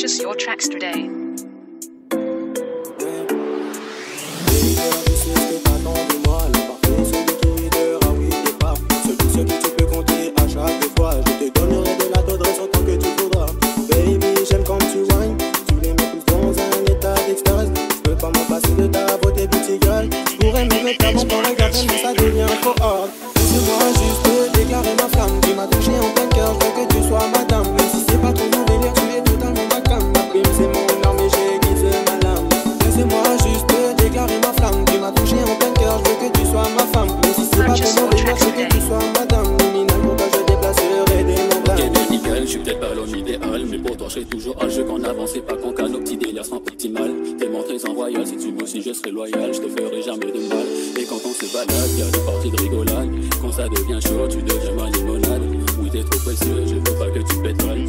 Purchase your tracks today. Ça devient trop hard. Laisse-moi juste déclarer ma flamme. Tu m'as touché en plein cœur, je veux que tu sois madame. Même si c'est pas ton délire, tu es totalement ma cam. Ma prime c'est mon arme et j'aiguise ma lame. Laisse-moi juste déclarer ma flamme. Tu m'as touché en plein cœur, je veux que tu sois ma femme. Même si c'est pas ton délire, je veux que tu sois madame. Luminal, pour toi je déplacerai des montagnes. Ok, bien nickel, je suis peut-être pas l'homme idéal, mais pour toi je serai toujours à jeu qu'en avance. C'est pas qu'on cas, nos petits délires sont optimales. T'es montré sans royal, si tu veux aussi je serai loyal. Je te ferai jamais de mal. Et quand on se balade, y'a des parties de rigolade. Quand ça devient chaud, tu deviens ma limonade. Oui, t'es trop précieux, je veux pas que tu pétales.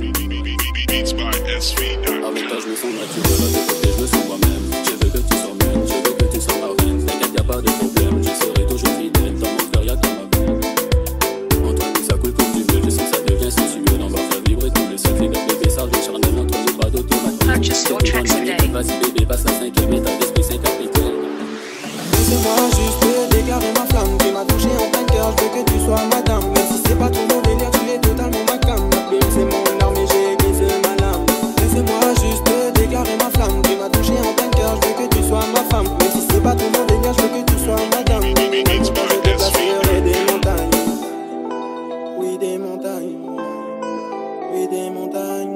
Avec toi, je me sens naturel, de côté, je me sens moi-même. Je veux que tu sois mienne, je veux que tu sois ma reine. T'inquiète, y'a pas de problème, je serai toujours fidèle. Dans mon cœur, y'a ta ma belle. Entre nous, ça coule comme du miel, je sens que ça devient sensuel. On va faire vibrer tous les secrets, le bébé, ça devient charnel. Entre nous, pas d'automatique. Purchase your tracks today. Vas-y, bébé, passe la 5e état d'esprit, c'est capitaine. Laisse-moi juste déclarer ma flamme. Tu m'as touché en plein cœur, je veux que tu sois madame. Même si c'est pas ton délire, tu es totalement ma cam. Ma prime c'est mon arme et j'aiguise ma lame. Laisse-moi juste déclarer ma flamme. Tu m'as touché en plein cœur, je veux que tu sois ma femme. Même si c'est pas ton délire, je veux que tu sois madame. Pour toi je déplacerai des montagnes. Oui, des montagnes. Oui, des montagnes.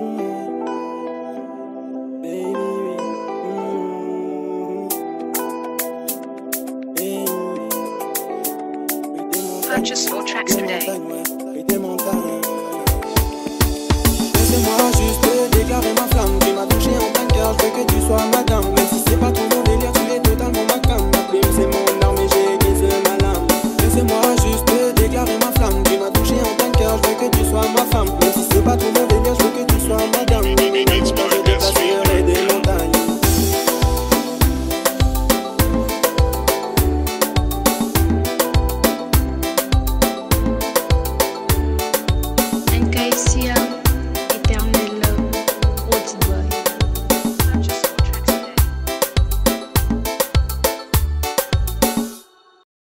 Purchase your tracks today. Laisse-moi juste déclarer ma flamme. Tu m'as touché en plein cœur, je veux que tu sois madame. Même si c'est pas ton délire, tu es totalement ma cam. Ma prime c'est mon arme et j'aiguise ma lame. Laisse-moi juste déclarer ma flamme. Tu m'as touché en plein cœur, je veux que tu sois ma femme.